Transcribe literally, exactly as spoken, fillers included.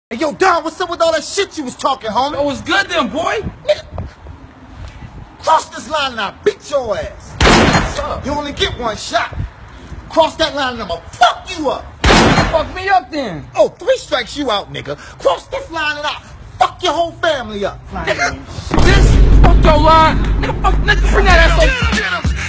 Hey, yo, Don, what's up with all that shit you was talking, homie? Oh, what's good then, boy? Nigga, cross this line and I'll beat your ass. What's up? You only get one shot. Cross that line and I'ma fuck you up. Fuck me up then. Oh, three strikes you out, nigga. Cross this line and I'll fuck your whole family up. Nigga, this? Fuck your line. Nigga, fuck, nigga, bring that ass over.